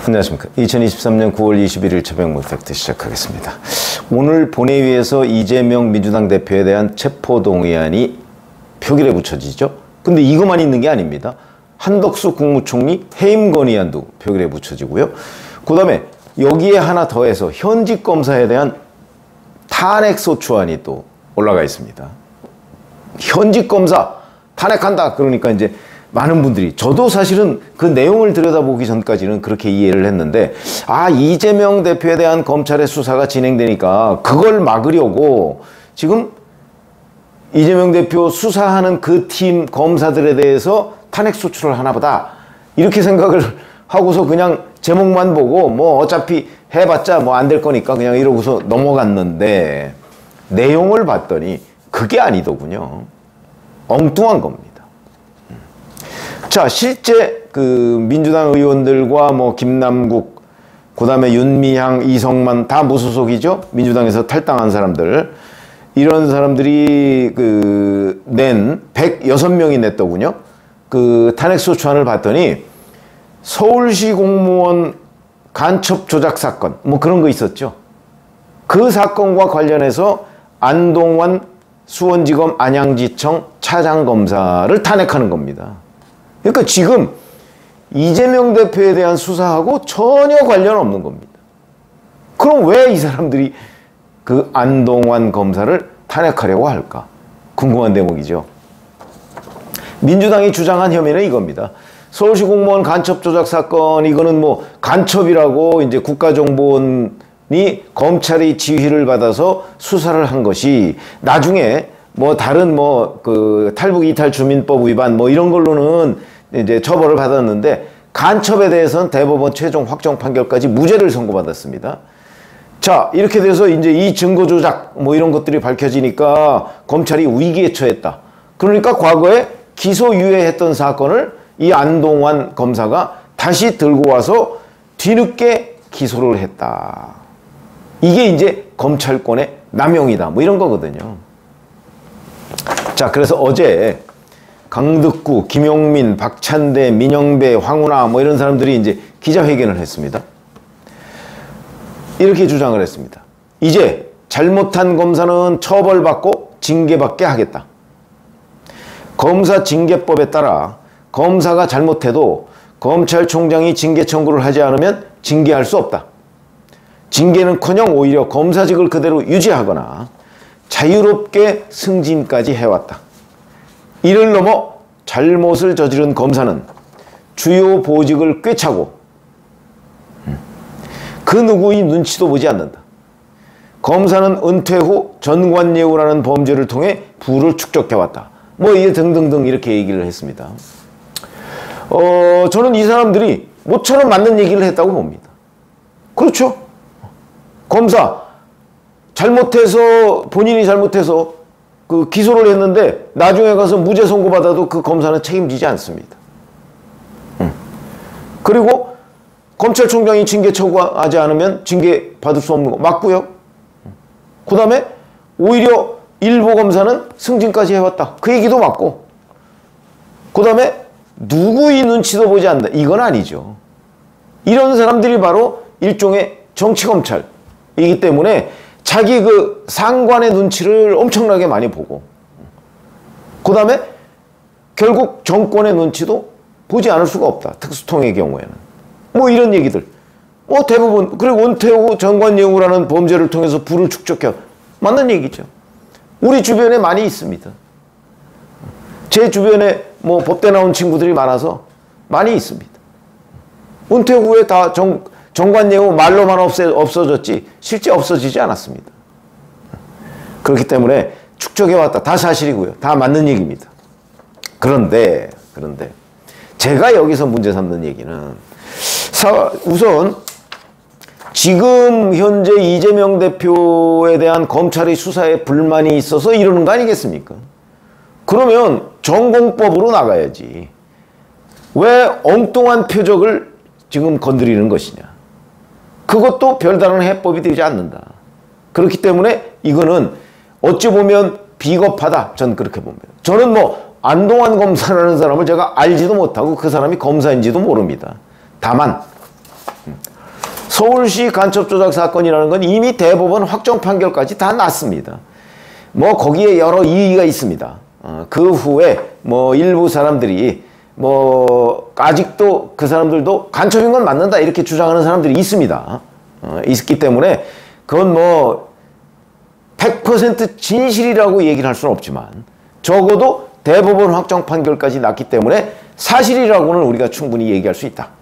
안녕하십니까. 2023년 9월 21일 최병무 팩트 시작하겠습니다. 오늘 본회의에서 이재명 민주당 대표에 대한 체포동의안이 표결에 붙여지죠. 근데 이것만 있는 게 아닙니다. 한덕수 국무총리 해임 건의안도 표결에 붙여지고요. 그 다음에 여기에 하나 더해서 현직 검사에 대한 탄핵소추안이 또 올라가 있습니다. 현직 검사 탄핵한다. 그러니까 이제 많은 분들이, 저도 사실은 그 내용을 들여다보기 전까지는 그렇게 이해를 했는데, 이재명 대표에 대한 검찰의 수사가 진행되니까 그걸 막으려고 지금 이재명 대표 수사하는 그 팀 검사들에 대해서 탄핵 소추를 하나 보다, 이렇게 생각을 하고서 그냥 제목만 보고 뭐 어차피 해봤자 뭐 안 될 거니까 그냥 이러고서 넘어갔는데, 내용을 봤더니 그게 아니더군요. 엉뚱한 겁니다. 자, 실제 그 민주당 의원들과 뭐 김남국, 그 다음에 윤미향, 이성만 다 무소속이죠. 민주당에서 탈당한 사람들, 이런 사람들이 낸 106명이 냈더군요. 그 탄핵소추안을 봤더니 서울시 공무원 간첩 조작 사건, 뭐 그런 거 있었죠. 그 사건과 관련해서 안동환 수원지검 안양지청 차장검사를 탄핵하는 겁니다. 그러니까 지금 이재명 대표에 대한 수사하고 전혀 관련 없는 겁니다. 그럼 왜 이 사람들이 그 안동환 검사를 탄핵하려고 할까? 궁금한 대목이죠. 민주당이 주장한 혐의는 이겁니다. 서울시 공무원 간첩 조작 사건, 이거는 뭐 간첩이라고 이제 국가정보원이 검찰이 지휘를 받아서 수사를 한 것이 나중에 뭐 다른 뭐 그 탈북 이탈 주민법 위반 뭐 이런 걸로는 이제 처벌을 받았는데, 간첩에 대해서는 대법원 최종 확정 판결까지 무죄를 선고받았습니다. 자, 이렇게 돼서 이제 이 증거 조작 뭐 이런 것들이 밝혀지니까 검찰이 위기에 처했다. 그러니까 과거에 기소유예했던 사건을 이 안동환 검사가 다시 들고 와서 뒤늦게 기소를 했다. 이게 이제 검찰권의 남용이다. 뭐 이런 거거든요. 자, 그래서 어제 강득구, 김용민, 박찬대, 민영배, 황운하 뭐 이런 사람들이 이제 기자회견을 했습니다. 이렇게 주장을 했습니다. 이제 잘못한 검사는 처벌받고 징계받게 하겠다. 검사징계법에 따라 검사가 잘못해도 검찰총장이 징계 청구를 하지 않으면 징계할 수 없다. 징계는커녕 오히려 검사직을 그대로 유지하거나 자유롭게 승진까지 해왔다. 이를 넘어 잘못을 저지른 검사는 주요 보직을 꿰차고 그 누구의 눈치도 보지 않는다. 검사는 은퇴 후 전관예우라는 범죄를 통해 부를 축적해왔다. 뭐 이게 등등등 이렇게 얘기를 했습니다. 저는 이 사람들이 모처럼 맞는 얘기를 했다고 봅니다. 그렇죠. 검사 잘못해서, 본인이 잘못해서 그 기소를 했는데 나중에 가서 무죄 선고받아도 그 검사는 책임지지 않습니다. 그리고 검찰총장이 징계 청구하지 않으면 징계 받을 수 없는 거 맞고요. 그 다음에 오히려 일부 검사는 승진까지 해왔다. 그 얘기도 맞고. 그 다음에 누구의 눈치도 보지 않는다. 이건 아니죠. 이런 사람들이 바로 일종의 정치검찰이기 때문에 자기 그 상관의 눈치를 엄청나게 많이 보고, 그 다음에 결국 정권의 눈치도 보지 않을 수가 없다. 특수통의 경우에는. 뭐 이런 얘기들. 대부분, 그리고 은퇴 후 전관예우라는 범죄를 통해서 부를 축적해. 맞는 얘기죠. 우리 주변에 많이 있습니다. 제 주변에 뭐 법대 나온 친구들이 많아서 많이 있습니다. 은퇴 후에 다 정관예우 말로만 없어졌지 실제 없어지지 않았습니다. 그렇기 때문에 축적해왔다. 다 사실이고요. 다 맞는 얘기입니다. 그런데 제가 여기서 문제 삼는 얘기는, 우선 지금 현재 이재명 대표에 대한 검찰의 수사에 불만이 있어서 이러는 거 아니겠습니까? 그러면 전공법으로 나가야지. 왜 엉뚱한 표적을 지금 건드리는 것이냐. 그것도 별다른 해법이 되지 않는다. 그렇기 때문에 이거는 어찌 보면 비겁하다. 저는 그렇게 봅니다. 저는 뭐 안동환 검사라는 사람을 제가 알지도 못하고 그 사람이 검사인지도 모릅니다. 다만 서울시 간첩 조작 사건이라는 건 이미 대법원 확정 판결까지 다 났습니다. 뭐 거기에 여러 이의가 있습니다. 그 후에 뭐 일부 사람들이 뭐 아직도 그 사람들도 간첩인 건 맞는다 이렇게 주장하는 사람들이 있습니다. 있기 때문에 그건 뭐 100% 진실이라고 얘기를 할 수는 없지만 적어도 대법원 확정 판결까지 났기 때문에 사실이라고는 우리가 충분히 얘기할 수 있다.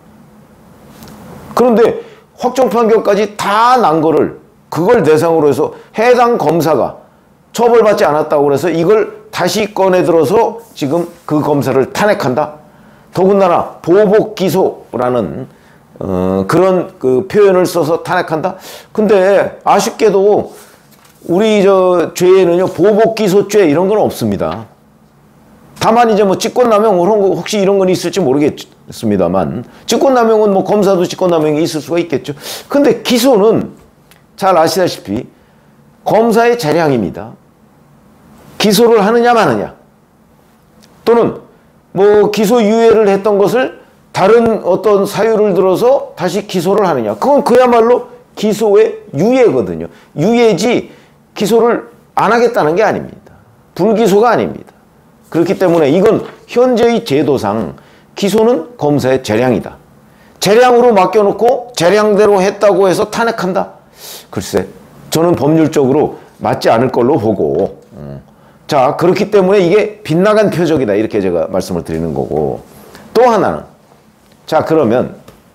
그런데 확정 판결까지 다 난 거를 그걸 대상으로 해서 해당 검사가 처벌받지 않았다고 그래서 이걸 다시 꺼내 들어서 지금 그 검사를 탄핵한다. 더군다나 보복 기소라는 그런 그 표현을 써서 탄핵한다. 근데 아쉽게도 우리 저 죄에는요 보복 기소죄 이런 건 없습니다. 다만 이제 뭐 직권남용 혹시 이런 건 있을지 모르겠습니다만 직권남용은 뭐 검사도 직권남용이 있을 수가 있겠죠. 근데 기소는 잘 아시다시피 검사의 재량입니다. 기소를 하느냐 마느냐 또는 뭐 기소유예를 했던 것을 다른 어떤 사유를 들어서 다시 기소를 하느냐 그건 그야말로 기소의 유예거든요. 유예지 기소를 안 하겠다는 게 아닙니다. 불기소가 아닙니다. 그렇기 때문에 이건 현재의 제도상 기소는 검사의 재량이다. 재량으로 맡겨놓고 재량대로 했다고 해서 탄핵한다? 글쎄 저는 법률적으로 맞지 않을 걸로 보고 자 그렇기 때문에 이게 빗나간 표적이다 이렇게 제가 말씀을 드리는 거고 또 하나는 자 그러면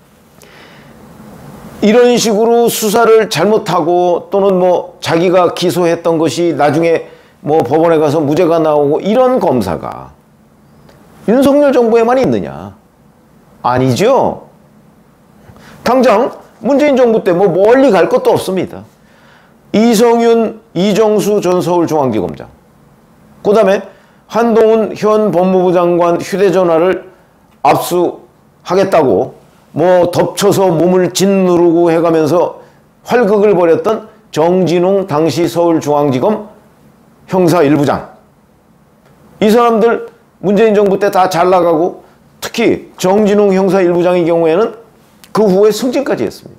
이런 식으로 수사를 잘못하고 또는 뭐 자기가 기소했던 것이 나중에 뭐 법원에 가서 무죄가 나오고 이런 검사가 윤석열 정부에만 있느냐? 아니죠. 당장 문재인 정부 때 뭐 멀리 갈 것도 없습니다. 이성윤, 이정수 전 서울중앙지검장 그 다음에 한동훈 현 법무부 장관 휴대전화를 압수하겠다고 뭐 덮쳐서 몸을 짓누르고 해가면서 활극을 벌였던 정진웅 당시 서울중앙지검 형사 1부장 이 사람들 문재인 정부 때 다 잘 나가고 특히 정진웅 형사 1부장의 경우에는 그 후에 승진까지 했습니다.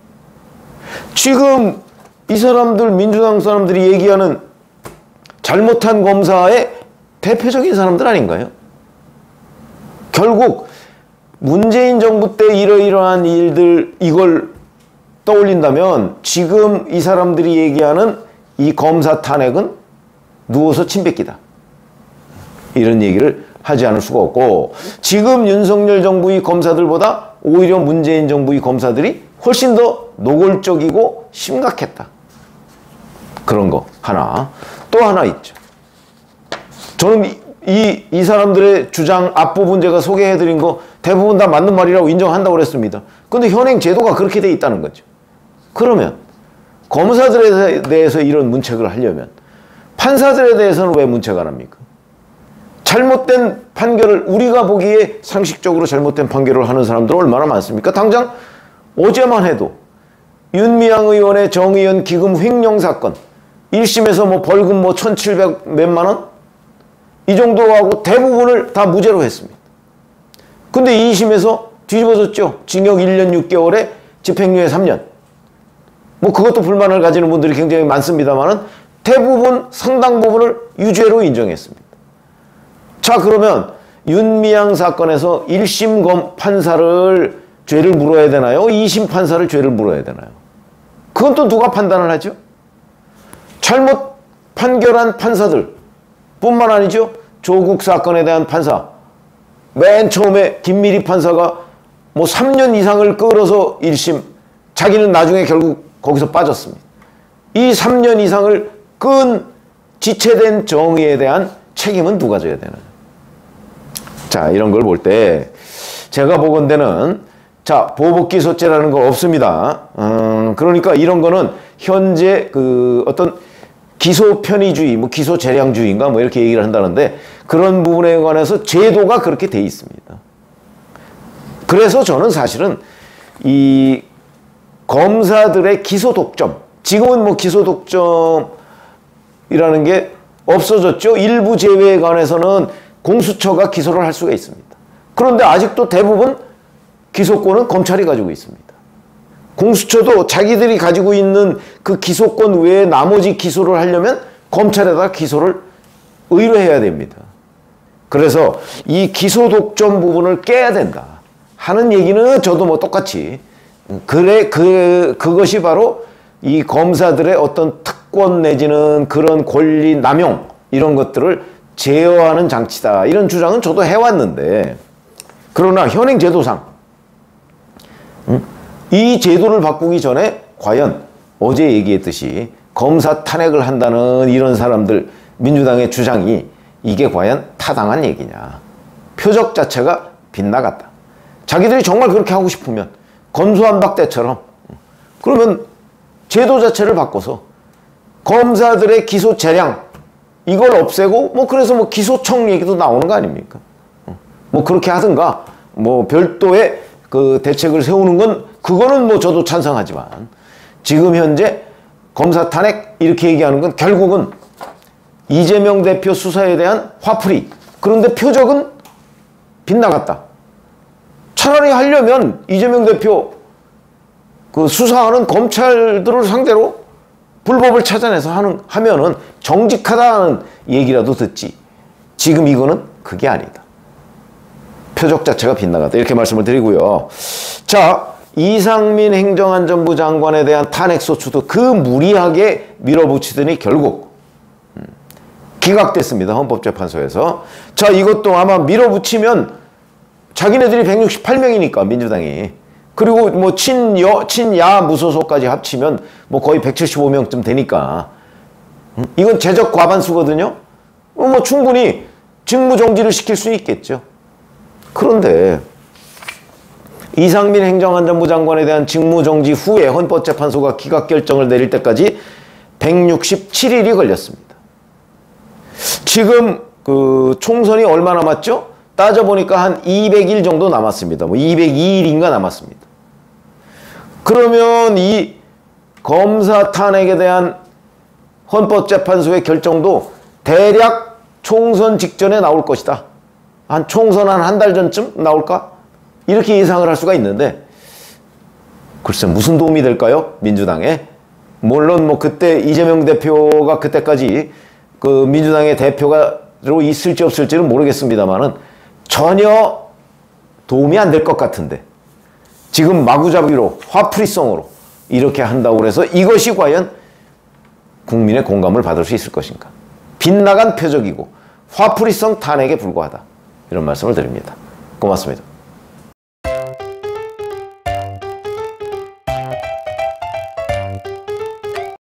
지금 이 사람들 민주당 사람들이 얘기하는 잘못한 검사의 대표적인 사람들 아닌가요? 결국 문재인 정부 때 이러이러한 일들 이걸 떠올린다면 지금 이 사람들이 얘기하는 이 검사 탄핵은 누워서 침 뱉기다. 이런 얘기를 하지 않을 수가 없고 지금 윤석열 정부의 검사들보다 오히려 문재인 정부의 검사들이 훨씬 더 노골적이고 심각했다. 그런 거 하나. 또 하나 있죠. 저는 이 사람들의 주장 앞부분 제가 소개해드린 거 대부분 다 맞는 말이라고 인정한다고 그랬습니다. 근데 현행 제도가 그렇게 돼 있다는 거죠. 그러면 검사들에 대해서 이런 문책을 하려면 판사들에 대해서는 왜 문책 안 합니까? 잘못된 판결을 우리가 보기에 상식적으로 잘못된 판결을 하는 사람들 얼마나 많습니까? 당장 어제만 해도 윤미향 의원의 정의연 기금 횡령 사건 1심에서 뭐 벌금 뭐 1,700 몇만 원? 이 정도 하고 대부분을 다 무죄로 했습니다. 근데 2심에서 뒤집어졌죠. 징역 1년 6개월에 집행유예 3년. 뭐 그것도 불만을 가지는 분들이 굉장히 많습니다만은 대부분 상당 부분을 유죄로 인정했습니다. 자 그러면 윤미향 사건에서 1심 판사를 죄를 물어야 되나요? 2심 판사를 죄를 물어야 되나요? 그건 또 누가 판단을 하죠? 잘못 판결한 판사들 뿐만 아니죠. 조국 사건에 대한 판사 맨 처음에 김미리 판사가 뭐 3년 이상을 끌어서 1심 자기는 나중에 결국 거기서 빠졌습니다. 이 3년 이상을 끈 지체된 정의에 대한 책임은 누가 져야 되나요? 자 이런 걸 볼 때 제가 보건대는 자 보복기소죄라는 거 없습니다. 그러니까 이런 거는 현재 그 어떤 기소 편의주의, 뭐 기소 재량주의인가 뭐 이렇게 얘기를 한다는데 그런 부분에 관해서 제도가 그렇게 돼 있습니다. 그래서 저는 사실은 이 검사들의 기소 독점, 지금은 뭐 기소 독점이라는 게 없어졌죠. 일부 제외에 관해서는 공수처가 기소를 할 수가 있습니다. 그런데 아직도 대부분 기소권은 검찰이 가지고 있습니다. 공수처도 자기들이 가지고 있는 그 기소권 외에 나머지 기소를 하려면 검찰에다 기소를 의뢰해야 됩니다. 그래서 이 기소 독점 부분을 깨야 된다 하는 얘기는 저도 뭐 똑같이 그것이 바로 이 검사들의 어떤 특권 내지는 그런 권리 남용 이런 것들을 제어하는 장치다 이런 주장은 저도 해왔는데, 그러나 현행 제도상 이 제도를 바꾸기 전에 과연 어제 얘기했듯이 검사 탄핵을 한다는 이런 사람들 민주당의 주장이 이게 과연 타당한 얘기냐. 표적 자체가 빗나갔다. 자기들이 정말 그렇게 하고 싶으면 건수한박 때처럼 그러면 제도 자체를 바꿔서 검사들의 기소 재량 이걸 없애고 뭐 그래서 뭐 기소청 얘기도 나오는 거 아닙니까? 뭐 그렇게 하든가 뭐 별도의 그 대책을 세우는 건 그거는 뭐 저도 찬성하지만 지금 현재 검사 탄핵 이렇게 얘기하는 건 결국은 이재명 대표 수사에 대한 화풀이, 그런데 표적은 빗나갔다. 차라리 하려면 이재명 대표 그 수사하는 검찰들을 상대로 불법을 찾아내서 하면은 정직하다는 얘기라도 듣지. 지금 이거는 그게 아니다. 표적 자체가 빗나갔다. 이렇게 말씀을 드리고요. 자, 이상민 행정안전부 장관에 대한 탄핵소추도 그 무리하게 밀어붙이더니 결국 기각됐습니다. 헌법재판소에서. 자, 이것도 아마 밀어붙이면 자기네들이 168명이니까 민주당이. 그리고 뭐 친야 무소속까지 합치면 뭐 거의 175명쯤 되니까 이건 제적 과반수거든요. 뭐 충분히 직무정지를 시킬 수 있겠죠. 그런데 이상민 행정안전부 장관에 대한 직무정지 후에 헌법재판소가 기각 결정을 내릴 때까지 167일이 걸렸습니다. 지금 그 총선이 얼마 남았죠? 따져보니까 한 200일 정도 남았습니다. 뭐 202일인가 남았습니다. 그러면 이 검사 탄핵에 대한 헌법재판소의 결정도 대략 총선 직전에 나올 것이다. 한 총선 한 달 전쯤 나올까? 이렇게 예상을 할 수가 있는데 글쎄 무슨 도움이 될까요? 민주당에. 물론 뭐 그때 이재명 대표가 그때까지 그 민주당의 대표가로 있을지 없을지는 모르겠습니다만은 전혀 도움이 안 될 것 같은데 지금 마구잡이로 화풀이성으로 이렇게 한다고 해서 이것이 과연 국민의 공감을 받을 수 있을 것인가. 빗나간 표적이고 화풀이성 탄핵에 불과하다. 이런 말씀을 드립니다. 고맙습니다.